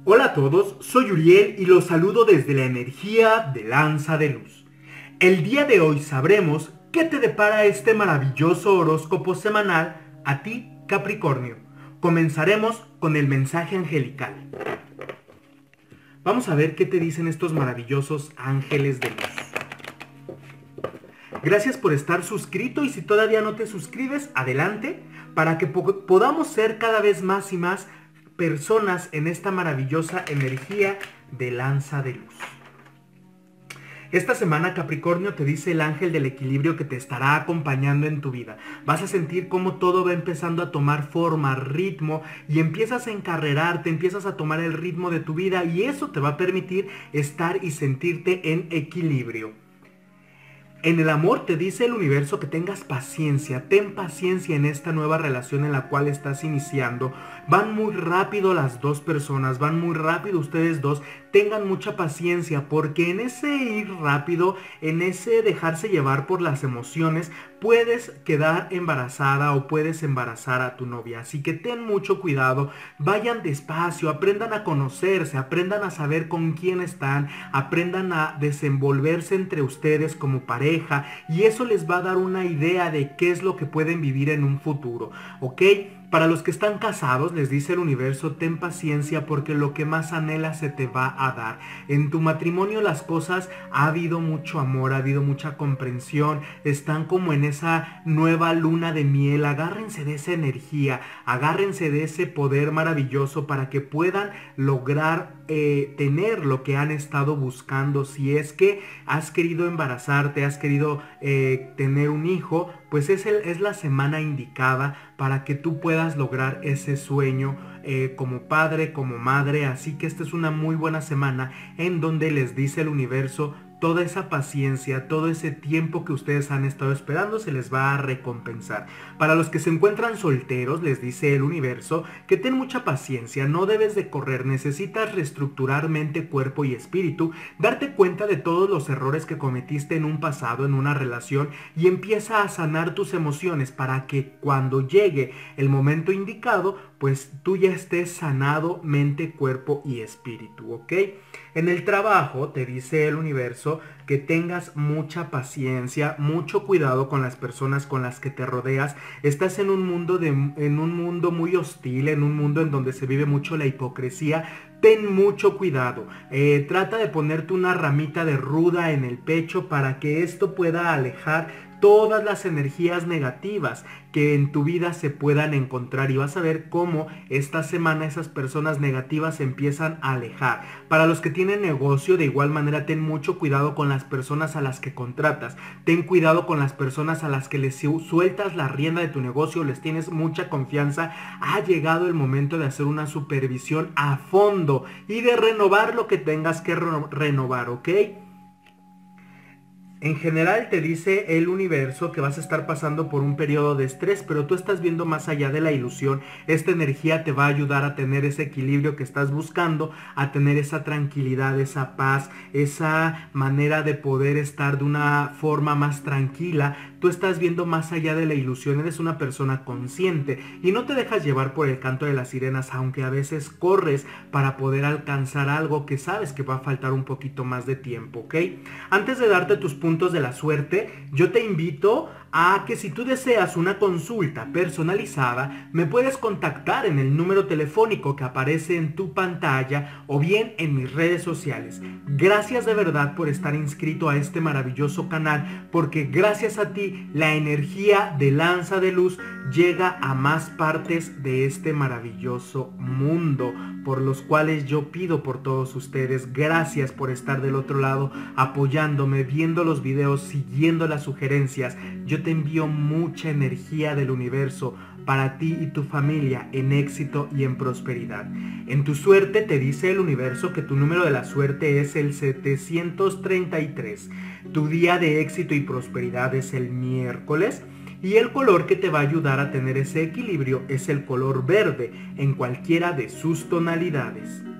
Hola a todos, soy Uriel y los saludo desde la energía de Lanza de Luz. El día de hoy sabremos qué te depara este maravilloso horóscopo semanal a ti, Capricornio. Comenzaremos con el mensaje angelical. Vamos a ver qué te dicen estos maravillosos ángeles de luz. Gracias por estar suscrito y si todavía no te suscribes, adelante para que podamos ser cada vez más y más personas en esta maravillosa energía de Lanza de Luz. Esta semana, Capricornio, te dice el ángel del equilibrio que te estará acompañando en tu vida. Vas a sentir cómo todo va empezando a tomar forma, ritmo, y empiezas a encarrerarte, empiezas a tomar el ritmo de tu vida, y eso te va a permitir estar y sentirte en equilibrio. En el amor te dice el universo que tengas paciencia, ten paciencia en esta nueva relación en la cual estás iniciando. Van muy rápido las dos personas, van muy rápido ustedes dos, tengan mucha paciencia porque en ese ir rápido, en ese dejarse llevar por las emociones, puedes quedar embarazada o puedes embarazar a tu novia. Así que ten mucho cuidado, vayan despacio, aprendan a conocerse, aprendan a saber con quién están, aprendan a desenvolverse entre ustedes como pareja y eso les va a dar una idea de qué es lo que pueden vivir en un futuro, ¿ok? Para los que están casados, les dice el universo, ten paciencia porque lo que más anhelas se te va a dar. En tu matrimonio las cosas, ha habido mucho amor, ha habido mucha comprensión, están como en esa nueva luna de miel. Agárrense de esa energía, agárrense de ese poder maravilloso para que puedan lograr tener lo que han estado buscando. Si es que has querido embarazarte, has querido tener un hijo, pues es la semana indicada para que tú puedas lograr ese sueño como padre, como madre. Así que esta es una muy buena semana en donde les dice el universo, toda esa paciencia, todo ese tiempo que ustedes han estado esperando se les va a recompensar. Para los que se encuentran solteros, les dice el universo que ten mucha paciencia, no debes de correr, necesitas reestructurar mente, cuerpo y espíritu, darte cuenta de todos los errores que cometiste en un pasado, en una relación, y empieza a sanar tus emociones para que cuando llegue el momento indicado, pues tú ya estés sanado mente, cuerpo y espíritu, ¿ok? En el trabajo te dice el universo que tengas mucha paciencia, mucho cuidado con las personas con las que te rodeas. Estás en un mundo muy hostil, en un mundo en donde se vive mucho la hipocresía. Ten mucho cuidado, trata de ponerte una ramita de ruda en el pecho para que esto pueda alejar todas las energías negativas que en tu vida se puedan encontrar y vas a ver cómo esta semana esas personas negativas se empiezan a alejar. Para los que tienen negocio, de igual manera ten mucho cuidado con las personas a las que contratas, ten cuidado con las personas a las que les sueltas la rienda de tu negocio, les tienes mucha confianza. Ha llegado el momento de hacer una supervisión a fondo y de renovar lo que tengas que renovar, ¿ok? En general te dice el universo que vas a estar pasando por un periodo de estrés, pero tú estás viendo más allá de la ilusión. Esta energía te va a ayudar a tener ese equilibrio que estás buscando, a tener esa tranquilidad, esa paz, esa manera de poder estar de una forma más tranquila. Tú estás viendo más allá de la ilusión, eres una persona consciente y no te dejas llevar por el canto de las sirenas, aunque a veces corres para poder alcanzar algo que sabes que va a faltar un poquito más de tiempo, ¿ok? Antes de darte tus puntos de la suerte, yo te invito a que si tú deseas una consulta personalizada, me puedes contactar en el número telefónico que aparece en tu pantalla o bien en mis redes sociales. Gracias de verdad por estar inscrito a este maravilloso canal, porque gracias a ti la energía de Lanza de Luz llega a más partes de este maravilloso mundo, por los cuales yo pido por todos ustedes. Gracias por estar del otro lado apoyándome, viendo los videos, siguiendo las sugerencias. Yo te envío mucha energía del universo para ti y tu familia en éxito y en prosperidad. En tu suerte te dice el universo que tu número de la suerte es el 733. Tu día de éxito y prosperidad es el miércoles. Y el color que te va a ayudar a tener ese equilibrio es el color verde en cualquiera de sus tonalidades.